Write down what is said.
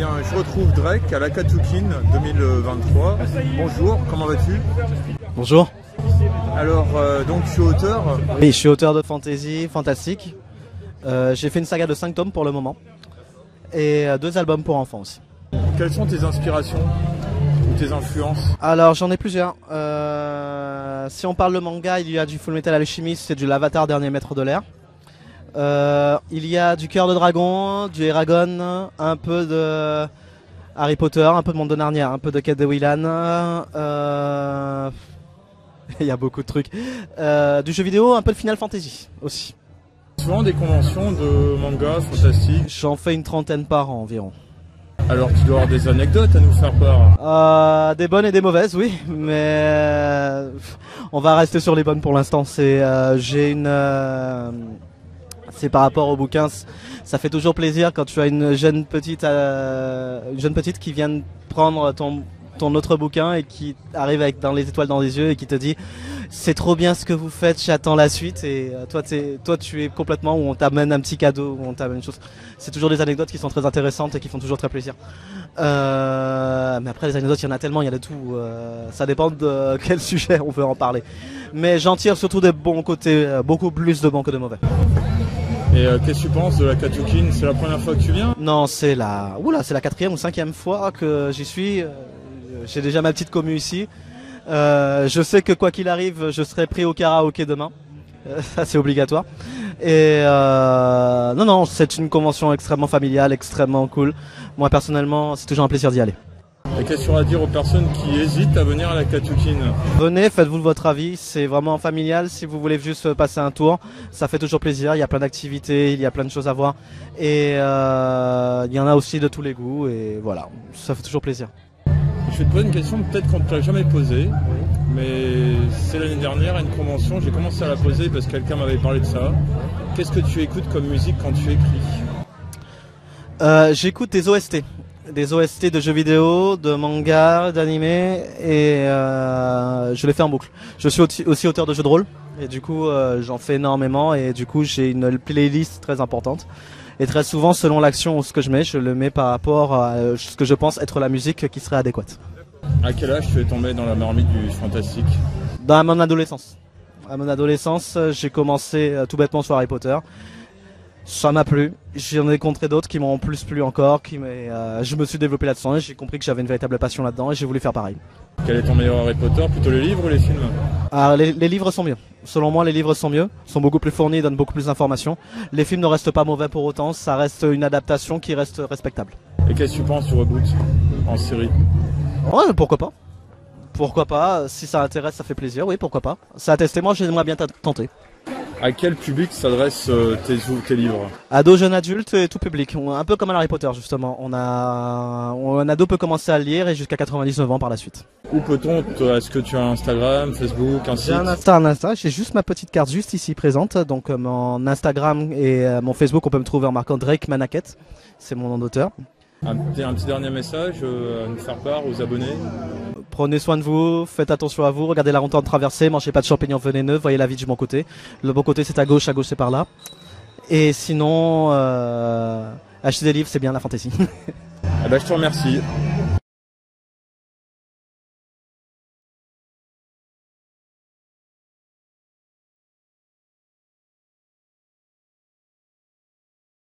bien, je retrouve Drake à l'Akatsukin 2023. Bonjour, comment vas-tu? Bonjour. Alors, donc je suis auteur. Oui, je suis auteur de fantasy, fantastique. J'ai fait une saga de 5 tomes pour le moment. Et 2 albums pour enfants aussi. Quelles sont tes inspirations ou tes influences? Alors, j'en ai plusieurs. Si on parle de manga, il y a du Full Metal Alchemist et du L'Avatar Dernier Maître de l'Air. Il y a du Cœur de Dragon, du Eragon, un peu de Harry Potter, un peu de Monde de Narnia, un peu de Quête de Whelan. Il y a beaucoup de trucs. Du jeu vidéo, un peu de Final Fantasy aussi. Souvent des conventions de manga fantastique. J'en fais une 30aine par an environ. Alors tu dois avoir des anecdotes à nous faire part. Des bonnes et des mauvaises, oui, mais on va rester sur les bonnes pour l'instant. C'est par rapport au bouquin, ça fait toujours plaisir quand tu as une jeune petite qui vient de prendre ton autre bouquin et qui arrive avec dans les étoiles dans les yeux et qui te dit c'est trop bien ce que vous faites, j'attends la suite. Et toi tu es complètement, où on t'amène un petit cadeau, où on t'amène une chose. C'est toujours des anecdotes qui sont très intéressantes et qui font toujours très plaisir. Mais après les anecdotes, il y en a tellement, il y a de tout. Ça dépend de quel sujet on veut en parler. Mais j'en tire surtout des bons côtés, beaucoup plus de bons que de mauvais. Et qu'est-ce que tu penses de l'Akatsukin? C'est la première fois que tu viens? Non, c'est la 4e ou 5e fois que j'y suis. J'ai déjà ma petite commu ici. Je sais que quoi qu'il arrive, je serai pris au karaoké demain. Ça c'est obligatoire. Et non, c'est une convention extrêmement familiale, extrêmement cool. Moi personnellement, c'est toujours un plaisir d'y aller. Et qu'est-ce que tu auras à dire aux personnes qui hésitent à venir à l'Akatsukin? Venez, faites-vous votre avis, c'est vraiment familial. Si vous voulez juste passer un tour, ça fait toujours plaisir. Il y a plein d'activités, il y a plein de choses à voir. Et il y en a aussi de tous les goûts. Et voilà, ça fait toujours plaisir. Je vais te poser une question peut-être qu'on ne te l'a jamais posée, mais c'est l'année dernière à une convention, j'ai commencé à la poser parce que quelqu'un m'avait parlé de ça. Qu'est-ce que tu écoutes comme musique quand tu écris? J'écoute des OST. Des OST de jeux vidéo, de manga, d'animé, et je les fais en boucle. Je suis aussi auteur de jeux de rôle, et du coup j'en fais énormément, et du coup j'ai une playlist très importante. Et très souvent, selon l'action ou ce que je mets, je le mets par rapport à ce que je pense être la musique qui serait adéquate. À quel âge tu es tombé dans la marmite du fantastique? Dans mon adolescence. À mon adolescence, j'ai commencé tout bêtement sur Harry Potter. Ça m'a plu. J'en ai rencontré d'autres qui m'ont plus plu encore. Je me suis développé là-dedans et j'ai compris que j'avais une véritable passion là-dedans et j'ai voulu faire pareil. Quel est ton meilleur Harry Potter? Plutôt les livres ou les films? Alors, les livres sont mieux. Selon moi, les livres sont mieux, sont beaucoup plus fournis, donnent beaucoup plus d'informations. Les films ne restent pas mauvais pour autant, ça reste une adaptation qui reste respectable. Et qu'est-ce que tu penses du reboot en série? Ouais, pourquoi pas? Pourquoi pas? Si ça intéresse, ça fait plaisir, oui, pourquoi pas. Ça a testé, moi j'aimerais bien tenter. À quel public s'adressent tes livres? Ados, jeunes adultes et tout public. Un peu comme à Harry Potter justement. Un ado peut commencer à le lire et jusqu'à 99 ans par la suite. Où peut-on? Est-ce que tu as Instagram, Facebook, un site? J'ai un Insta, j'ai juste ma petite carte juste ici présente. Donc mon Instagram et mon Facebook, on peut me trouver en marquant Drake Manaket. C'est mon nom d'auteur. Un petit dernier message à nous faire part aux abonnés? Prenez soin de vous, faites attention à vous, regardez la route en traversée, mangez pas de champignons veneneux, voyez la vie du bon côté. Le bon côté c'est à gauche c'est par là. Et sinon, acheter des livres c'est bien la fantaisie. Eh ben, je te remercie.